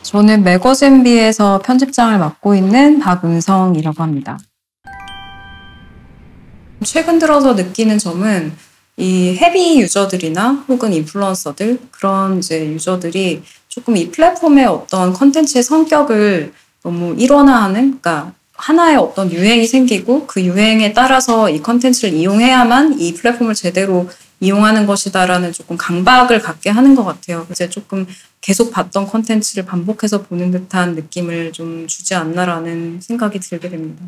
저는 매거진비에서 편집장을 맡고 있는 박은성이라고 합니다. 최근 들어서 느끼는 점은 이 헤비 유저들이나 혹은 인플루언서들, 그런 이제 유저들이 조금 이 플랫폼의 어떤 컨텐츠의 성격을 너무 일원화하는, 그러니까 하나의 어떤 유행이 생기고 그 유행에 따라서 이 컨텐츠를 이용해야만 이 플랫폼을 제대로 이용하는 것이다라는 조금 강박을 갖게 하는 것 같아요. 이제 조금 계속 봤던 컨텐츠를 반복해서 보는 듯한 느낌을 좀 주지 않나라는 생각이 들게 됩니다.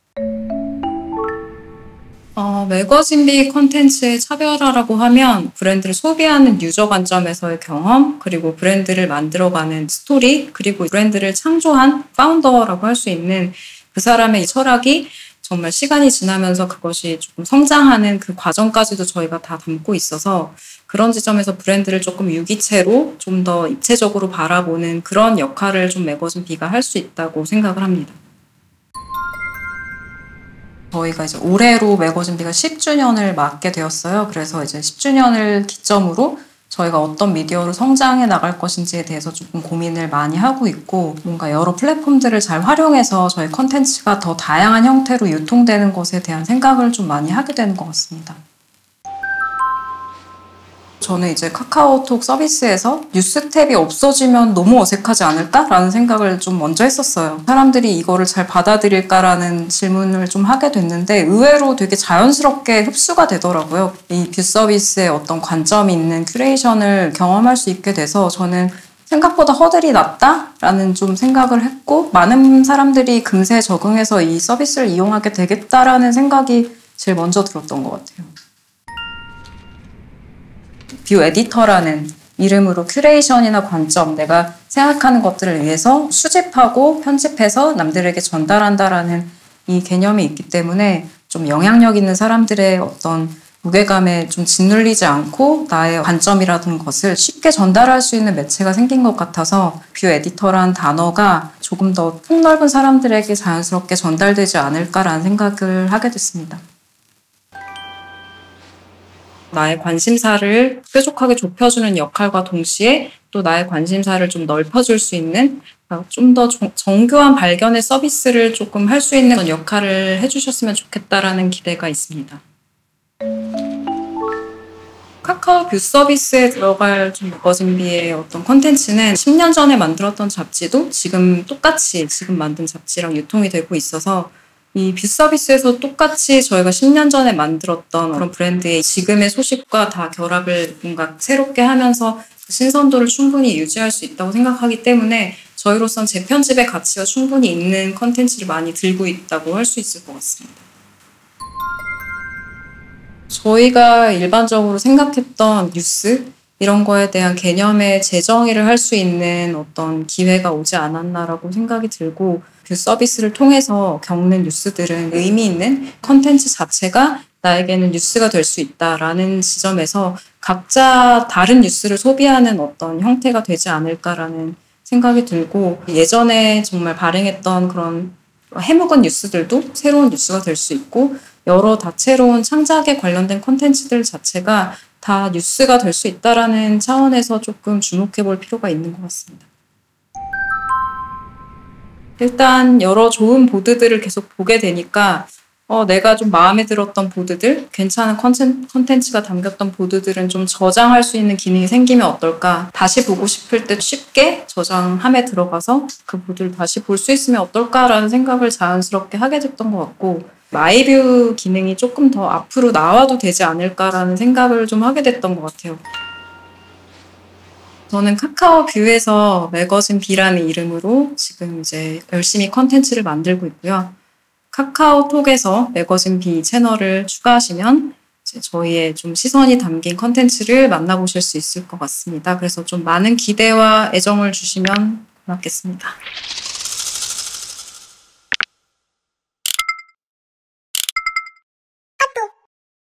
매거진비 컨텐츠의 차별화라고 하면 브랜드를 소비하는 유저 관점에서의 경험, 그리고 브랜드를 만들어가는 스토리, 그리고 브랜드를 창조한 파운더라고 할 수 있는 그 사람의 이 철학이 정말 시간이 지나면서 그것이 조금 성장하는 그 과정까지도 저희가 다 담고 있어서 그런 지점에서 브랜드를 조금 유기체로 좀 더 입체적으로 바라보는 그런 역할을 좀 매거진비가 할 수 있다고 생각을 합니다. 저희가 이제 올해로 매거진비가 10주년을 맞게 되었어요. 그래서 이제 10주년을 기점으로 저희가 어떤 미디어로 성장해 나갈 것인지에 대해서 조금 고민을 많이 하고 있고, 뭔가 여러 플랫폼들을 잘 활용해서 저희 컨텐츠가 더 다양한 형태로 유통되는 것에 대한 생각을 좀 많이 하게 되는 것 같습니다. 저는 이제 카카오톡 서비스에서 뉴스 탭이 없어지면 너무 어색하지 않을까라는 생각을 좀 먼저 했었어요. 사람들이 이거를 잘 받아들일까라는 질문을 좀 하게 됐는데 의외로 되게 자연스럽게 흡수가 되더라고요. 이 뷰 서비스의 어떤 관점이 있는 큐레이션을 경험할 수 있게 돼서 저는 생각보다 허들이 낮다라는 좀 생각을 했고, 많은 사람들이 금세 적응해서 이 서비스를 이용하게 되겠다라는 생각이 제일 먼저 들었던 것 같아요. 뷰 에디터라는 이름으로 큐레이션이나 관점, 내가 생각하는 것들을 위해서 수집하고 편집해서 남들에게 전달한다라는 이 개념이 있기 때문에 좀 영향력 있는 사람들의 어떤 무게감에 좀 짓눌리지 않고 나의 관점이라든 것을 쉽게 전달할 수 있는 매체가 생긴 것 같아서 뷰 에디터란 단어가 조금 더 폭넓은 사람들에게 자연스럽게 전달되지 않을까라는 생각을 하게 됐습니다. 나의 관심사를 뾰족하게 좁혀주는 역할과 동시에 또 나의 관심사를 좀 넓혀줄 수 있는, 좀 더 정교한 발견의 서비스를 조금 할 수 있는 역할을 해주셨으면 좋겠다라는 기대가 있습니다. 카카오 뷰 서비스에 들어갈 매거진비의 어떤 콘텐츠는 10년 전에 만들었던 잡지도 지금 똑같이 지금 만든 잡지랑 유통이 되고 있어서 이 뷰 서비스에서 똑같이 저희가 10년 전에 만들었던 그런 브랜드의 지금의 소식과 다 결합을 뭔가 새롭게 하면서 그 신선도를 충분히 유지할 수 있다고 생각하기 때문에 저희로선 재편집의 가치가 충분히 있는 컨텐츠를 많이 들고 있다고 할 수 있을 것 같습니다. 저희가 일반적으로 생각했던 뉴스 이런 거에 대한 개념의 재정의를 할 수 있는 어떤 기회가 오지 않았나라고 생각이 들고, 그 서비스를 통해서 겪는 뉴스들은 의미 있는 컨텐츠 자체가 나에게는 뉴스가 될 수 있다라는 지점에서 각자 다른 뉴스를 소비하는 어떤 형태가 되지 않을까라는 생각이 들고, 예전에 정말 발행했던 그런 해묵은 뉴스들도 새로운 뉴스가 될 수 있고, 여러 다채로운 창작에 관련된 콘텐츠들 자체가 다 뉴스가 될 수 있다라는 차원에서 조금 주목해 볼 필요가 있는 것 같습니다. 일단 여러 좋은 보드들을 계속 보게 되니까 내가 좀 마음에 들었던 보드들, 괜찮은 컨텐츠가 담겼던 보드들은 좀 저장할 수 있는 기능이 생기면 어떨까, 다시 보고 싶을 때 쉽게 저장함에 들어가서 그 보드를 다시 볼 수 있으면 어떨까라는 생각을 자연스럽게 하게 됐던 것 같고, 마이뷰 기능이 조금 더 앞으로 나와도 되지 않을까라는 생각을 좀 하게 됐던 것 같아요. 저는 카카오 뷰에서 매거진비라는 이름으로 지금 이제 열심히 컨텐츠를 만들고 있고요. 카카오톡에서 매거진비 채널을 추가하시면 이제 저희의 좀 시선이 담긴 컨텐츠를 만나보실 수 있을 것 같습니다. 그래서 좀 많은 기대와 애정을 주시면 고맙겠습니다.